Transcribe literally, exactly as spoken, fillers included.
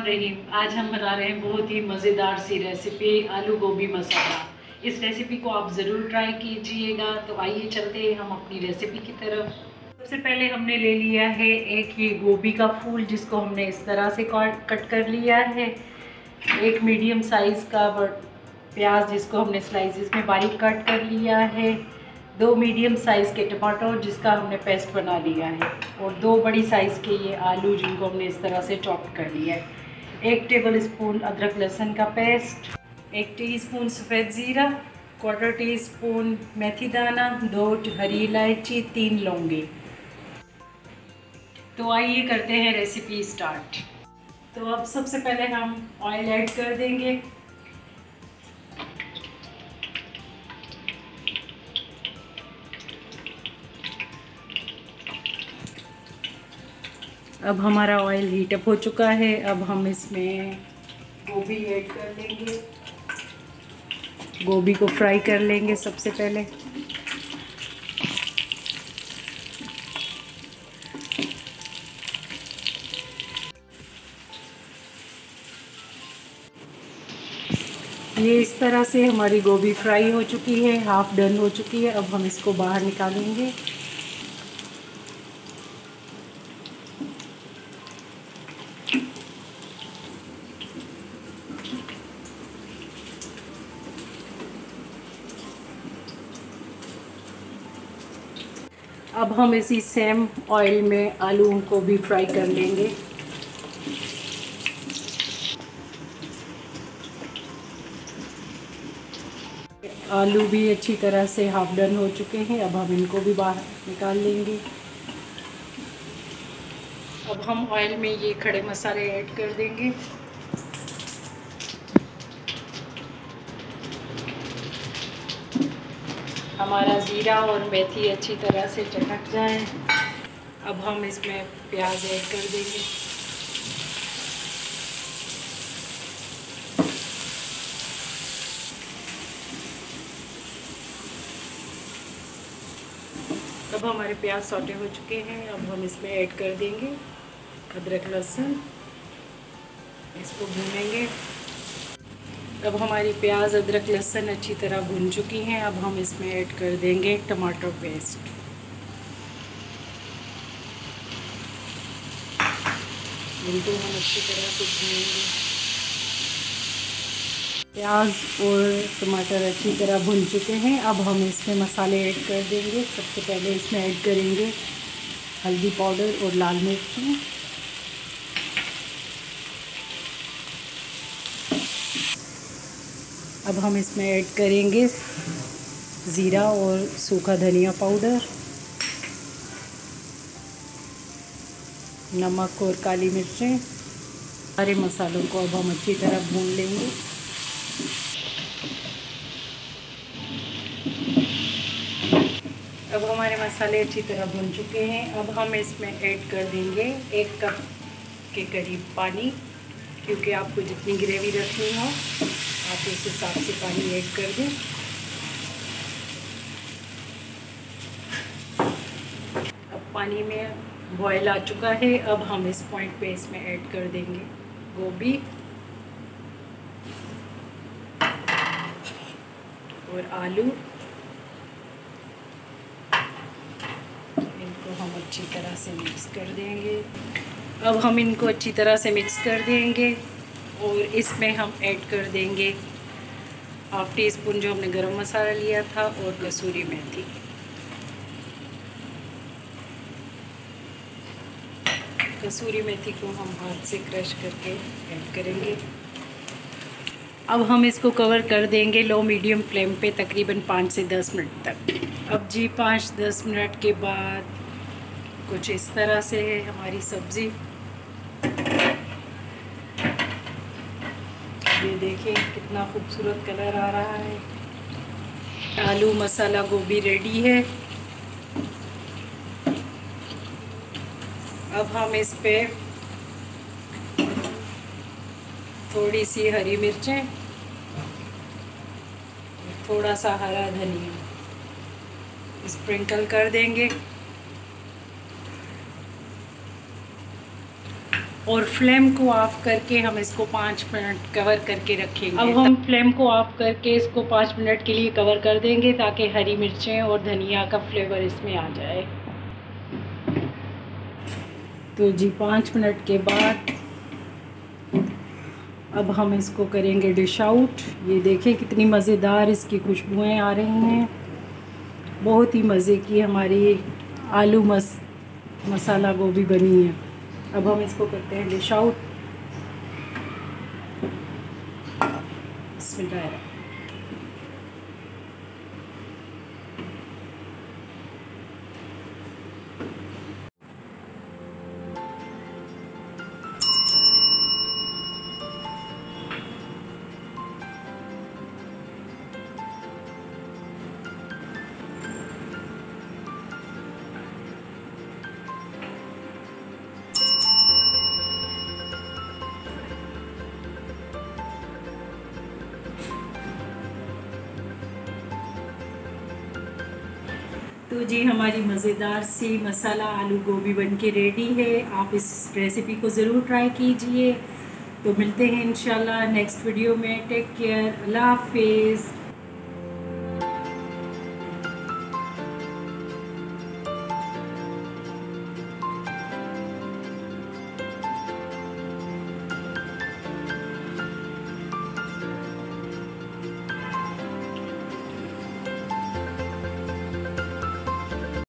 रहीम। आज हम बना रहे हैं बहुत ही मज़ेदार सी रेसिपी आलू गोभी मसाला। इस रेसिपी को आप ज़रूर ट्राई कीजिएगा। तो आइए चलते हैं हम अपनी रेसिपी की तरफ। सबसे पहले हमने ले लिया है एक ये गोभी का फूल, जिसको हमने इस तरह से कट कर लिया है। एक मीडियम साइज़ का प्याज, जिसको हमने स्लाइसिस में बारीक कट कर लिया है। दो मीडियम साइज़ के टमाटर, जिसका हमने पेस्ट बना लिया है। और दो बड़ी साइज़ के ये आलू, जिनको हमने इस तरह से चॉप कर लिया है। एक टेबल स्पून अदरक लहसुन का पेस्ट, एक टीस्पून सफ़ेद ज़ीरा, क्वार्टर टी स्पून मेथी दाना, दो हरी इलायची, तीन लौंगे। तो आइए करते हैं रेसिपी स्टार्ट। तो अब सबसे पहले हम ऑयल ऐड कर देंगे। अब हमारा ऑयल हीट अप हो चुका है। अब हम इसमें गोभी ऐड कर देंगे। गोभी को फ्राई कर लेंगे सबसे पहले। ये इस तरह से हमारी गोभी फ्राई हो चुकी है, हाफ डन हो चुकी है। अब हम इसको बाहर निकालेंगे। अब हम इसी सेम ऑयल में आलू को भी फ्राई कर लेंगे। आलू भी अच्छी तरह से हाफ डन हो चुके हैं। अब हम इनको भी बाहर निकाल लेंगे। अब हम ऑयल में ये खड़े मसाले ऐड कर देंगे। हमारा ज़ीरा और मेथी अच्छी तरह से चटक जाए। अब हम इसमें प्याज ऐड कर देंगे। अब हमारे प्याज सौटे हो चुके हैं। अब हम इसमें ऐड कर देंगे अदरक लहसुन, इसको भूनेंगे। अब हमारी प्याज अदरक लहसुन अच्छी तरह भून चुकी हैं। अब हम इसमें ऐड कर देंगे टमाटर पेस्ट। इनको हम अच्छी तरह से भूनेंगे। प्याज और टमाटर अच्छी तरह भून चुके हैं। अब हम इसमें मसाले ऐड कर देंगे। सबसे पहले इसमें ऐड करेंगे हल्दी पाउडर और लाल मिर्च। अब हम इसमें ऐड करेंगे ज़ीरा और सूखा धनिया पाउडर, नमक और काली मिर्चें। सारे मसालों को अब हम अच्छी तरह भून लेंगे। अब हमारे मसाले अच्छी तरह भून चुके हैं। अब हम इसमें ऐड कर देंगे एक कप के करीब पानी, क्योंकि आपको जितनी ग्रेवी रखनी हो आप उस हिसाब से पानी ऐड कर दें। अब पानी में बॉयल आ चुका है। अब हम इस पॉइंट पे इसमें ऐड कर देंगे गोभी और आलू। इनको हम अच्छी तरह से मिक्स कर देंगे। अब हम इनको अच्छी तरह से मिक्स कर देंगे और इसमें हम ऐड कर देंगे हाफ टी स्पून जो हमने गरम मसाला लिया था और कसूरी मेथी। कसूरी मेथी को हम हाथ से क्रश करके ऐड करेंगे। अब हम इसको कवर कर देंगे लो मीडियम फ्लेम पे तकरीबन पाँच से दस मिनट तक। अब जी पाँच दस मिनट के बाद कुछ इस तरह से है हमारी सब्ज़ी। ये देखिए कितना खूबसूरत कलर आ रहा है। आलू मसाला गोभी रेडी है। अब हम इस पे थोड़ी सी हरी मिर्चें, थोड़ा सा हरा धनिया स्प्रिंकल कर देंगे। और फ्लेम को ऑफ करके हम इसको पाँच मिनट कवर करके रखेंगे। अब हम फ्लेम को ऑफ करके इसको पाँच मिनट के लिए कवर कर देंगे ताकि हरी मिर्चें और धनिया का फ्लेवर इसमें आ जाए। तो जी पाँच मिनट के बाद अब हम इसको करेंगे डिश आउट। ये देखें कितनी मज़ेदार इसकी खुशबुएं आ रही हैं। बहुत ही मज़े की हमारी आलू मस मसाला गोभी बनी है। अब हम इसको करते हैं डिश आउट। बिस्मिल्लाह। तो जी हमारी मज़ेदार सी मसाला आलू गोभी बनके रेडी है। आप इस रेसिपी को ज़रूर ट्राई कीजिए। तो मिलते हैं इंशाल्लाह नेक्स्ट वीडियो में। टेक केयर, अल्लाह हाफिज़।